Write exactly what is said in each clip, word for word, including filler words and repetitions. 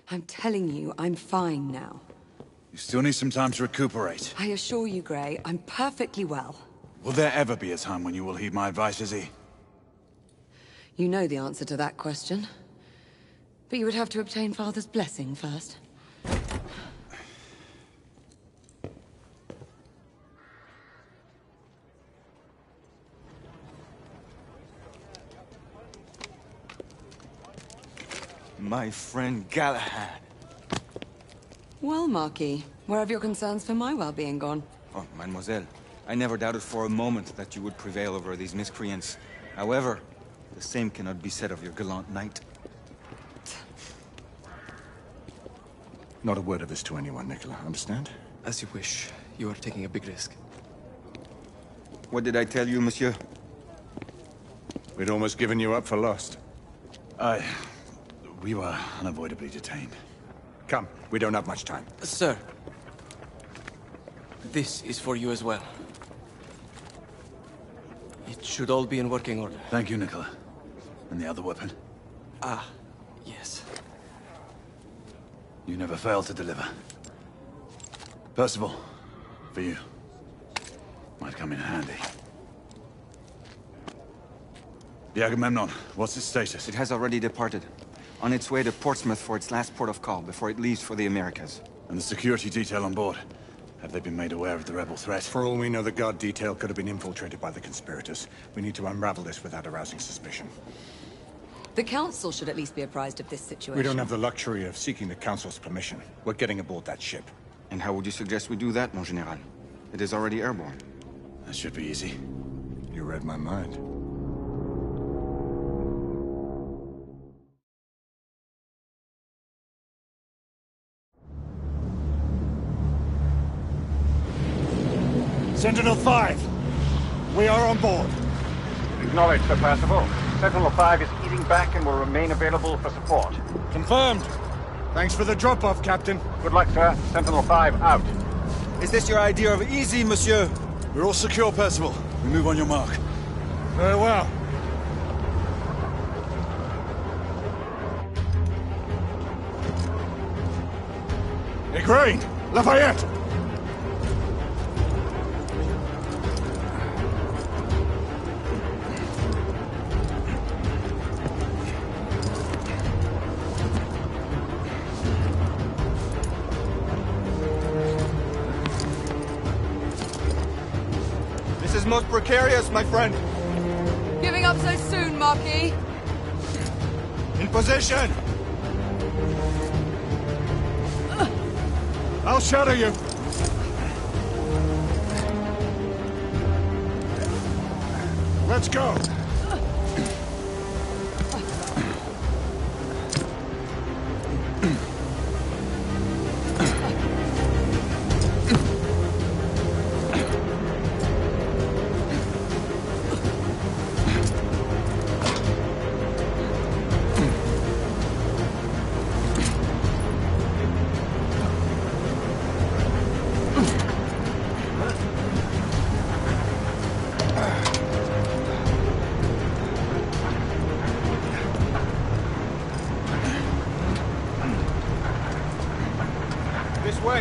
I'm telling you, I'm fine now. You still need some time to recuperate. I assure you, Grey, I'm perfectly well. Will there ever be a time when you will heed my advice, Izzy? You know the answer to that question. But you would have to obtain Father's blessing first. My friend Galahad. Well, Marquis, where have your concerns for my well-being gone? Oh, mademoiselle, I never doubted for a moment that you would prevail over these miscreants. However, the same cannot be said of your gallant knight. Not a word of this to anyone, Nicola, understand? As you wish. You are taking a big risk. What did I tell you, monsieur? We'd almost given you up for lost. I... we were unavoidably detained. Come, we don't have much time. Sir. This is for you as well. It should all be in working order. Thank you, Nicola. And the other weapon? Ah, yes. You never fail to deliver. Percival, for you. Might come in handy. The Agamemnon, what's its status? It has already departed. On its way to Portsmouth for its last port of call before it leaves for the Americas. And the security detail on board? Have they been made aware of the rebel threat? For all we know, the guard detail could have been infiltrated by the conspirators. We need to unravel this without arousing suspicion. The Council should at least be apprised of this situation. We don't have the luxury of seeking the Council's permission. We're getting aboard that ship. And how would you suggest we do that, mon général? It is already airborne. That should be easy. You read my mind. Sentinel five, we are on board. Acknowledged, Sir Percival. Sentinel five is eating back and will remain available for support. Confirmed. Thanks for the drop-off, Captain. Good luck, sir. Sentinel five out. Is this your idea of easy, monsieur? We're all secure, Percival. We move on your mark. Very well. Igraine! Lafayette! This is most precarious, my friend. Giving up so soon, Marquis? In position! I'll shadow you. Let's go. This way.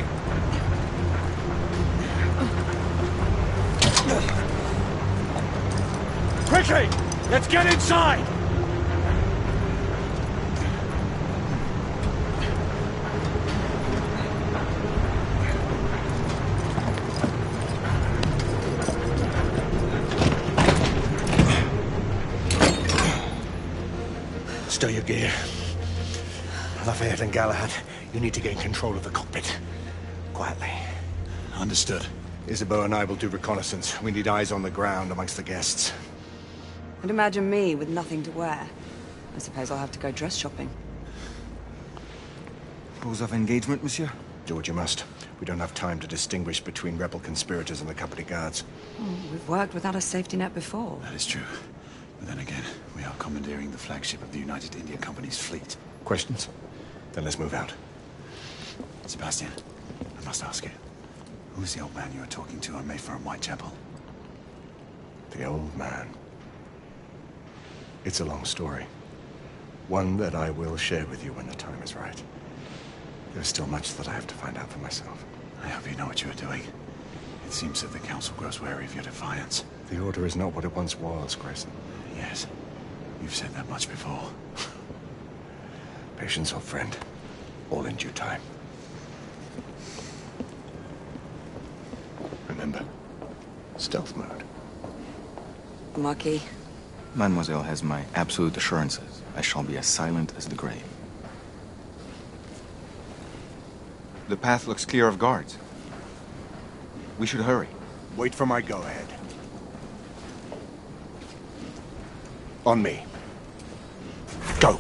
Quickly! Let's get inside! Stow your gear. Lafayette and Galahad, you need to gain control of the cockpit. Quietly. Understood. Isabeau and I will do reconnaissance. We need eyes on the ground amongst the guests. And imagine me with nothing to wear. I suppose I'll have to go dress shopping. Rules of engagement, monsieur? Do what you must. We don't have time to distinguish between rebel conspirators and the company guards. Oh, we've worked without a safety net before. That is true. But then again, we are commandeering the flagship of the United India Company's fleet. Questions? Then let's move out. Sebastian, I must ask you. Who is the old man you were talking to on Mayfair and Whitechapel? The old man. It's a long story. One that I will share with you when the time is right. There's still much that I have to find out for myself. I hope you know what you are doing. It seems that the Council grows wary of your defiance. The Order is not what it once was, Grayson. Yes. You've said that much before. Patience, old friend. All in due time. Remember, stealth mode. Marquis. Mademoiselle has my absolute assurances. I shall be as silent as the grave. The path looks clear of guards. We should hurry. Wait for my go-ahead. On me. Go!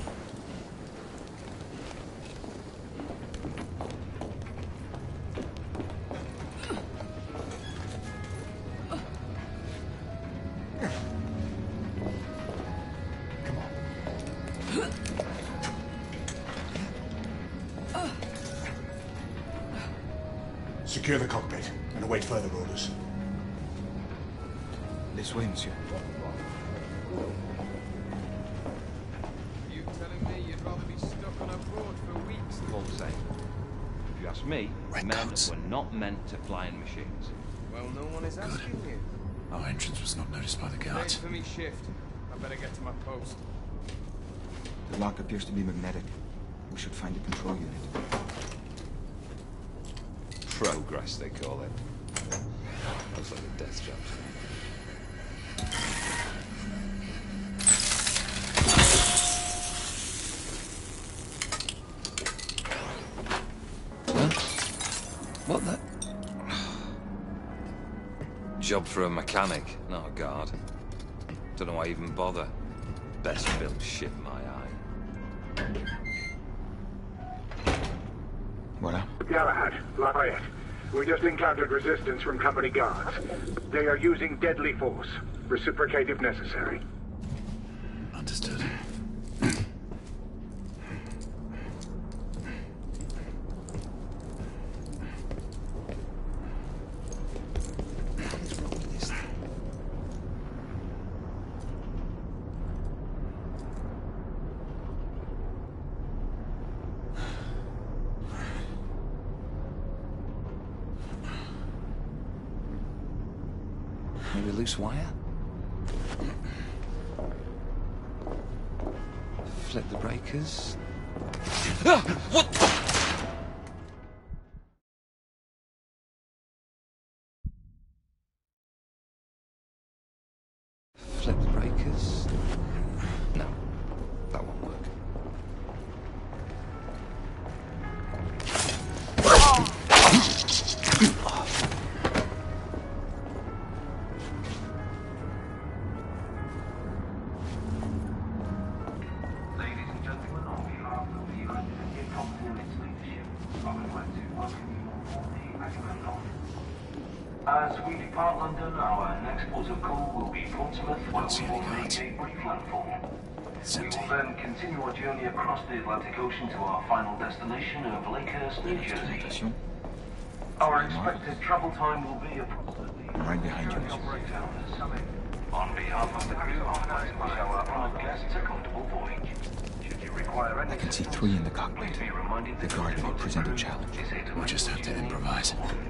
Secure the cockpit and await further orders. This way, monsieur. You telling me you'd rather be stuck on a board for weeks than... All the same. If you ask me, Red men coats. were not meant to fly in machines. Well, no one is asking you. Our entrance was not noticed by the Wait guards. for me shift. I better get to my post. The lock appears to be magnetic. We should find the control unit. Progress, they call it. Looks like a death trap. What the? Job for a mechanic, not a guard. Don't know why I even bother. Best built ship in my eye. Voilà. Galahad, Lafayette. We just encountered resistance from company guards. They are using deadly force. Reciprocate if necessary. Understood. Maybe a loose wire? Flip the breakers. Ah! What the? Flip the breakers. No, that won't work. As we depart London, our next port of call will be Portsmouth, where see we any will make guards. a brief landfall. It's We empty. will then continue our journey across the Atlantic Ocean to our final destination of Lakehurst, New Jersey. Station. Our expected travel time will be approximately... I'm right behind you, monsieur. On behalf of the crew, I wish our honoured guests a comfortable voyage. Should you require any I can see three in the cockpit. please be reminded The that guard may present a challenge. is here to We'll make just have to the journey improvise.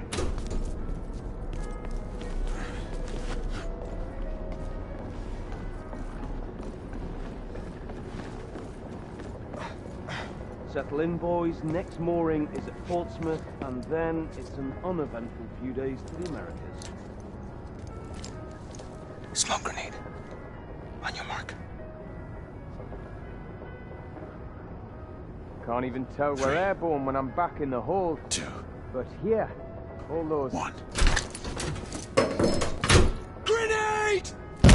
Settle in, boys. Next mooring is at Portsmouth, and then it's an uneventful few days to the Americas. Smoke grenade. On your mark. Can't even tell we're airborne when I'm back in the hold. Two. But here, all those... One. Grenade!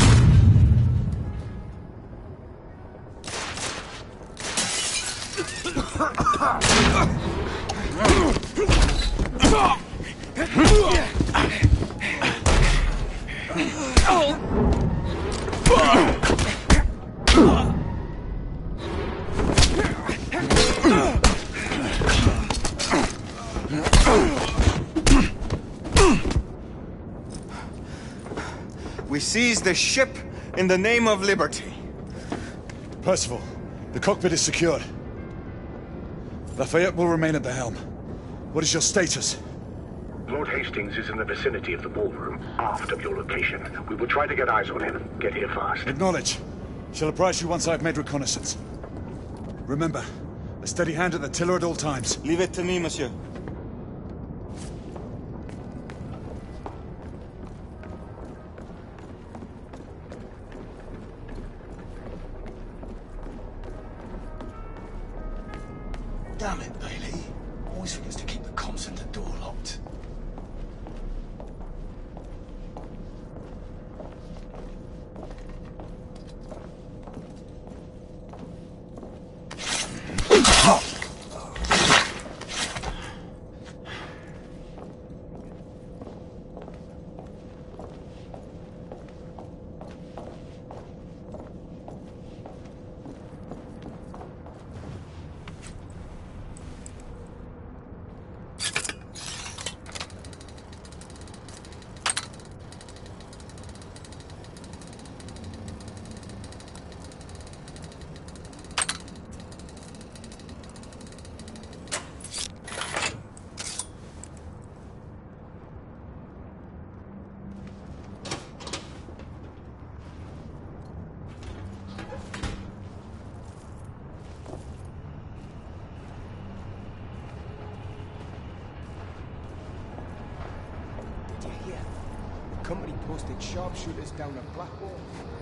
We seized the ship in the name of liberty. Percival, the cockpit is secured. Lafayette will remain at the helm. What is your status? Lord Hastings is in the vicinity of the ballroom, aft of your location. We will try to get eyes on him. Get here fast. Acknowledge. Shall apprise you once I've made reconnaissance. Remember, a steady hand at the tiller at all times. Leave it to me, monsieur. Damn it, Bailey. Always forgets to keep the comm center door locked. Company posted sharpshooters down at Blackwall.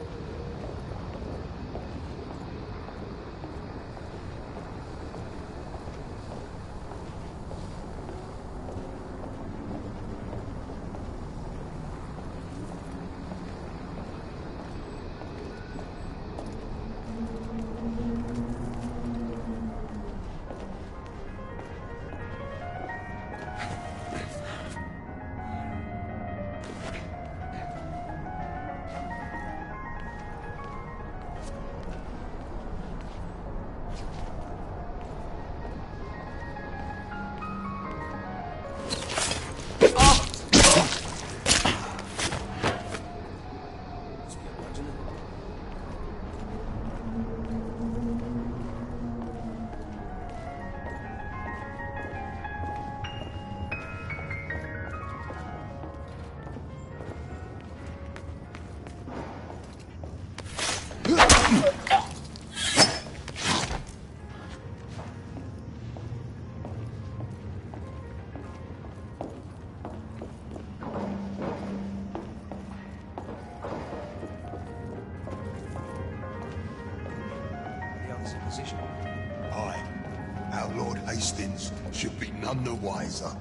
Aye. Our Lord Hastings should be none the wiser.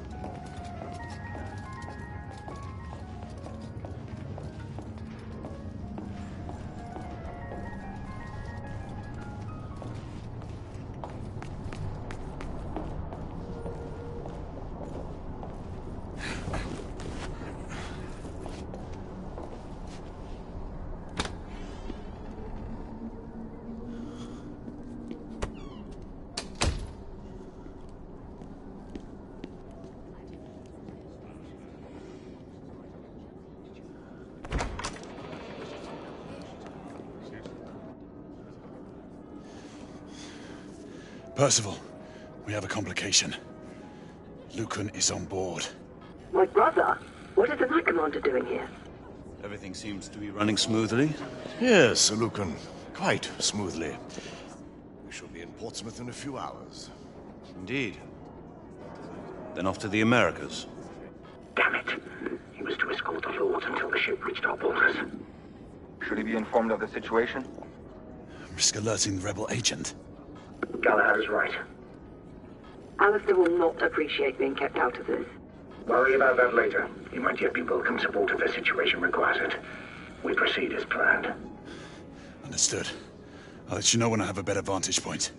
Percival, we have a complication. Lucan is on board. My brother? What is the Night Commander doing here? Everything seems to be running smoothly. Yes, Sir Lucan. Quite smoothly. We shall be in Portsmouth in a few hours. Indeed. Then off to the Americas. Damn it. He was to escort the Lord until the ship reached our borders. Should he be informed of the situation? Risk alerting the rebel agent. Galahad is right. Alistair will not appreciate being kept out of this. Worry about that later. He might yet be welcome support if the situation requires it. We proceed as planned. Understood. I'll let you know when I have a better vantage point.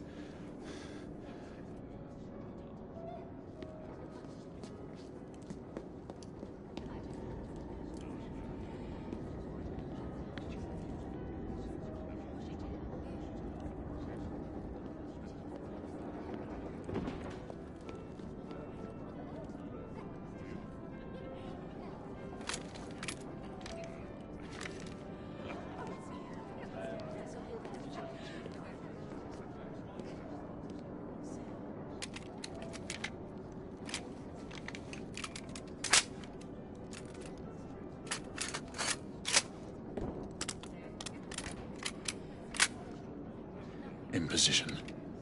In position.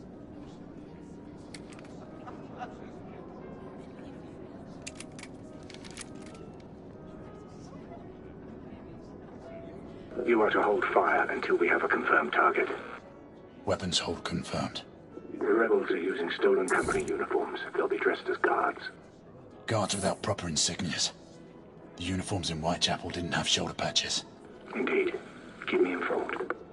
You are to hold fire until we have a confirmed target. Weapons hold confirmed. The rebels are using stolen company uniforms. They'll be dressed as guards. Guards without proper insignias. The uniforms in Whitechapel didn't have shoulder patches. Indeed. Keep me informed.